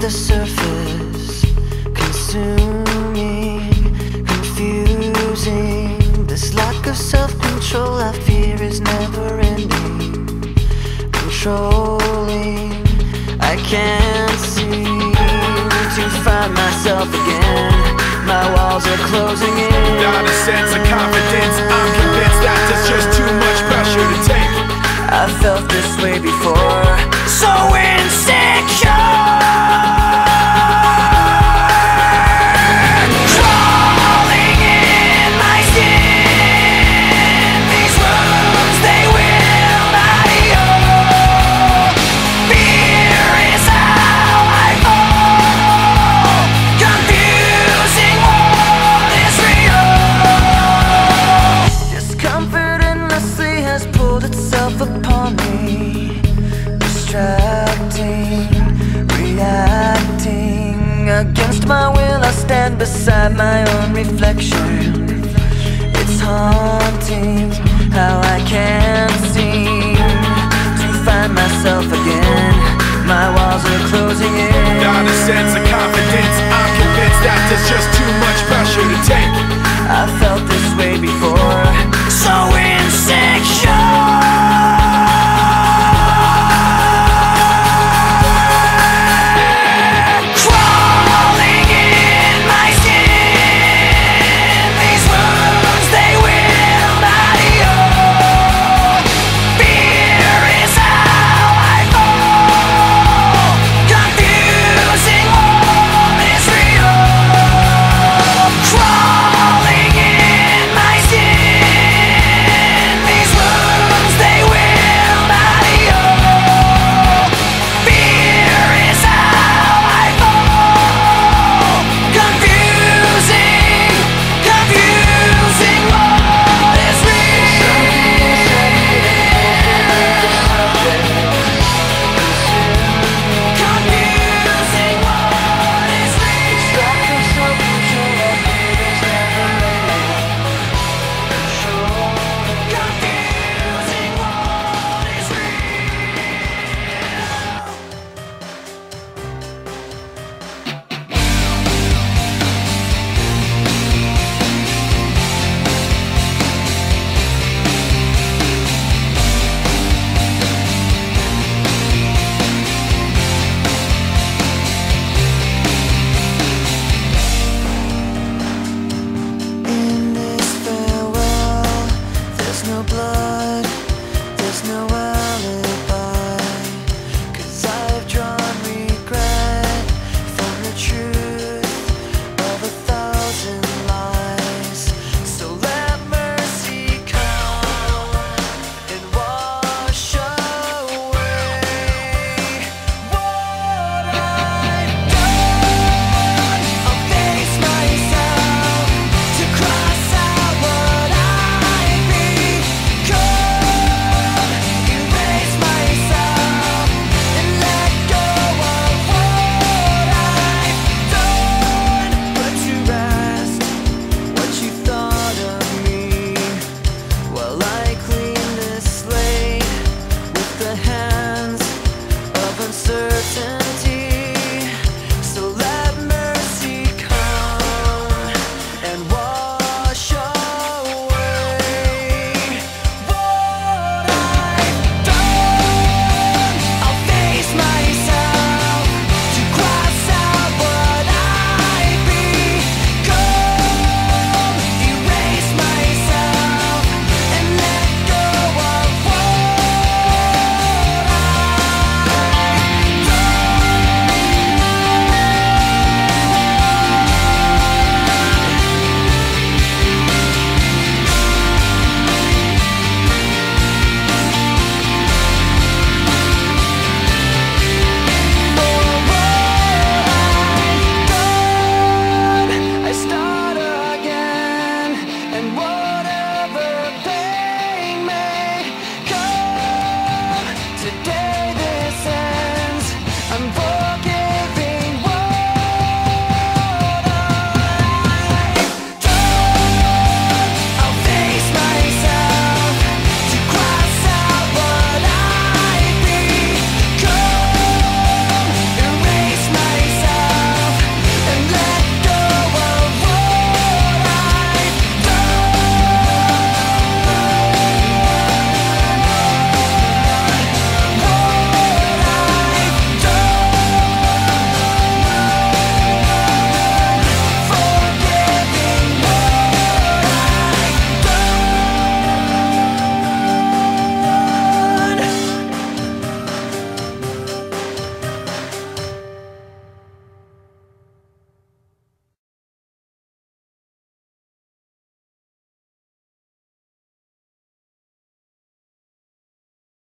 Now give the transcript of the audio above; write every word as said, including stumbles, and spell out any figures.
the surface, consuming, confusing. This lack of self-control I fear is never ending, controlling. I can't seem to find myself again. My walls are closing in. Not a sense of confidence, I'm convinced that there's just too much pressure to take. I felt this way before, so insecure. Upon me, distracting, reacting. Against my will I stand beside my own reflection. It's haunting how I can't seem to find myself again. My walls are closing in. Not a sense of confidence, I'm convinced that there's just too much pressure to take.